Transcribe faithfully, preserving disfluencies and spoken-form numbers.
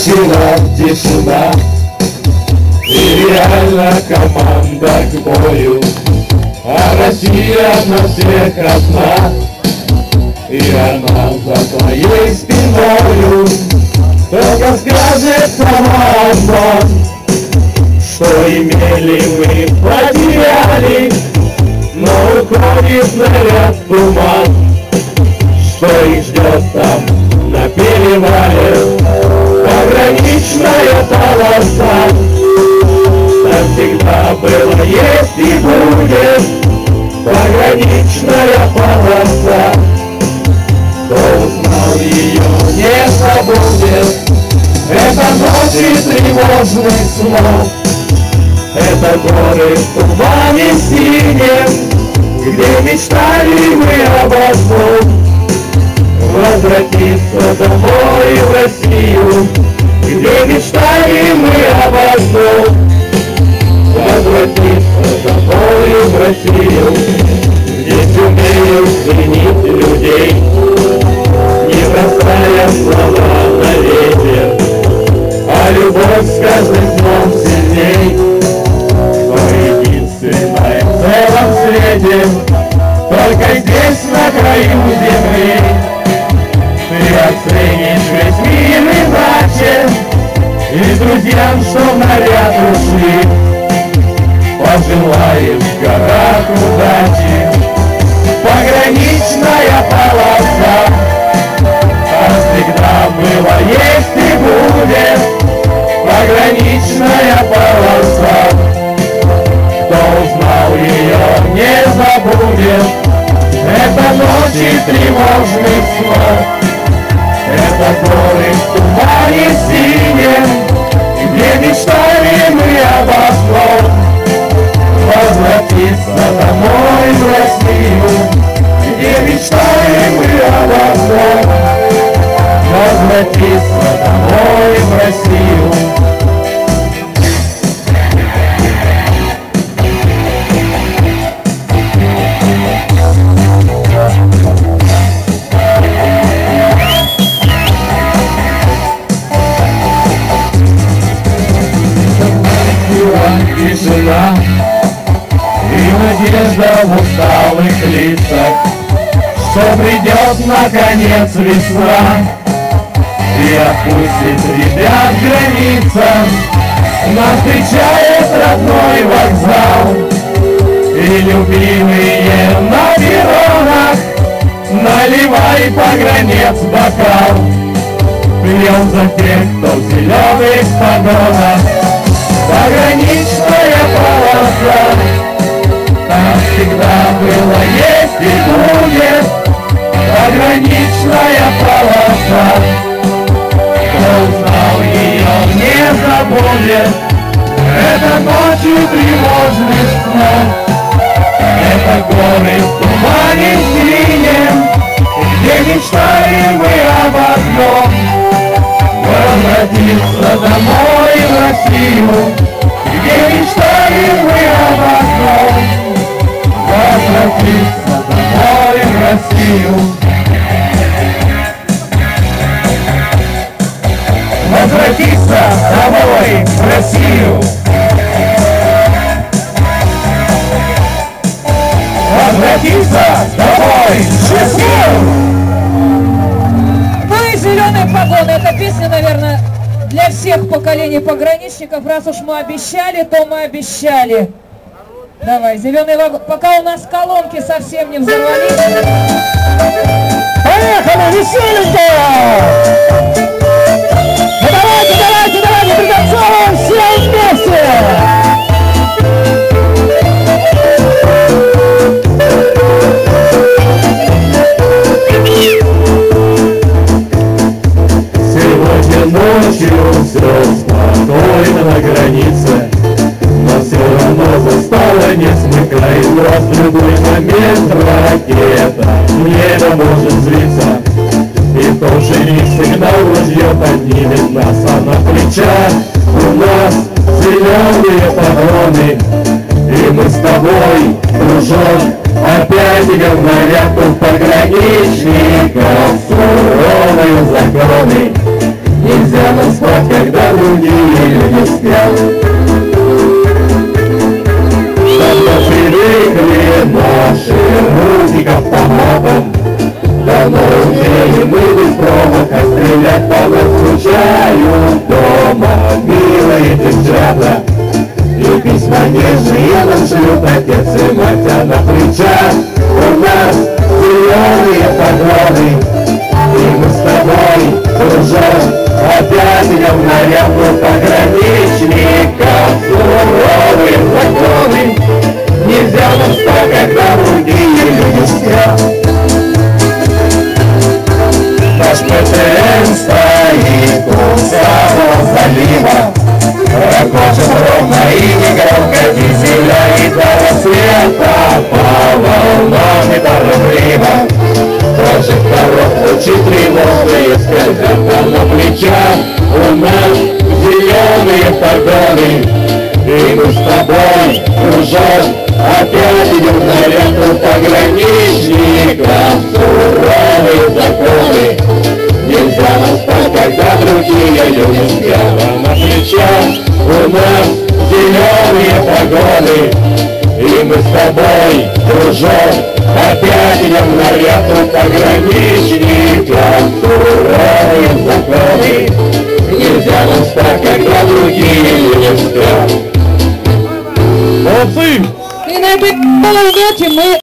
вечера тишина, и реально команда к бою, а Россия на всех одна, и она за твоей спиною. Только скажет сама одно, что имели мы, потеряли, но уходит наряд туман, что их ждет там на перевале. Пограничная полоса, так всегда было, есть и будет. Пограничная полоса, кто узнал ее, не забудет. Это ночи тревожных снов, это горы в тумане синем, где мечтали мы об одном. Возвратиться домой в Россию, где мечтали мы об одном. Возвратиться домой в Россию, здесь умеют ценить людей, не бросая слова на ветер, а любовь с каждым днем сильней. Что единственное в целом свете, только здесь на краю земли, ты оценишь весь мир иначе, и друзьям, что в наряд ушли, пожелаешь в горах удачи. Пограничная полоса, так всегда было, есть и будет. Пограничная полоса, кто узнал ее, не забудет. Это ночи тревожных снов, это горы в тумане синем, где мечтали мы об одном. Возвратиться домой в Россию, где мечтали мы об одном. Возвратиться домой в Россию. Тишина и надежда в усталых лицах, что придет наконец весна и отпустит ребят граница. Нас встречает родной вокзал и любимые на перронах. Наливай, погранец, бокал, пьем за тех, кто в зеленых погонах. Пограничная полоса, там всегда было, есть и будет. Пограничная полоса, кто узнал ее, не забудет. Это ночью тревожных снов, это горы в тумане синем, где мечтали мы об одном. Возвратиться домой в Россию, где мечтали мы об одном. Возвратиться домой в Россию. Возвратиться домой в Россию. Возвратиться домой в Россию. Зеленые погоны. Эта песня, наверное, для всех поколений пограничников. Раз уж мы обещали, то мы обещали. Давай, зеленый вагон. Пока у нас колонки совсем не взорвались. Поехали, веселенько! Ну давайте, давайте, давайте, пританцовываем все вместе! Ночью все спокойно на границе, но все равно застала, не смыкает глаз. В любой момент ракета в небо может взвиться, и в том же миг сигнал ружье поднимет нас, а на плечах у нас зеленые погоны. И мы с тобой, дружок, опять идем на ряд пограничников, суровые законы. Нельзя нам спать, погоны. И мы с тобой, дружок, опять идем на ряду пограничников. Суровые законы, нельзя нам спать, когда другие люди спят. Наш ПТМ стоит у самого залива, ракочет ровно и негромко, дизеля и до рассвета, по волнам и до разрыва. Прожекторов лучи тревожные скользят на плечах, у нас зеленые погоны. И мы с тобой, дружок, опять идем на ряду пограничников. Суровые законы, нельзя нам спать, когда другие люди спят. На плечах у нас зеленые погоны. И мы с тобой, дружок, опять идем на ряду пограничников. Суровые законы, нельзя нам спать, когда другие люди спят. И на этой ноте мы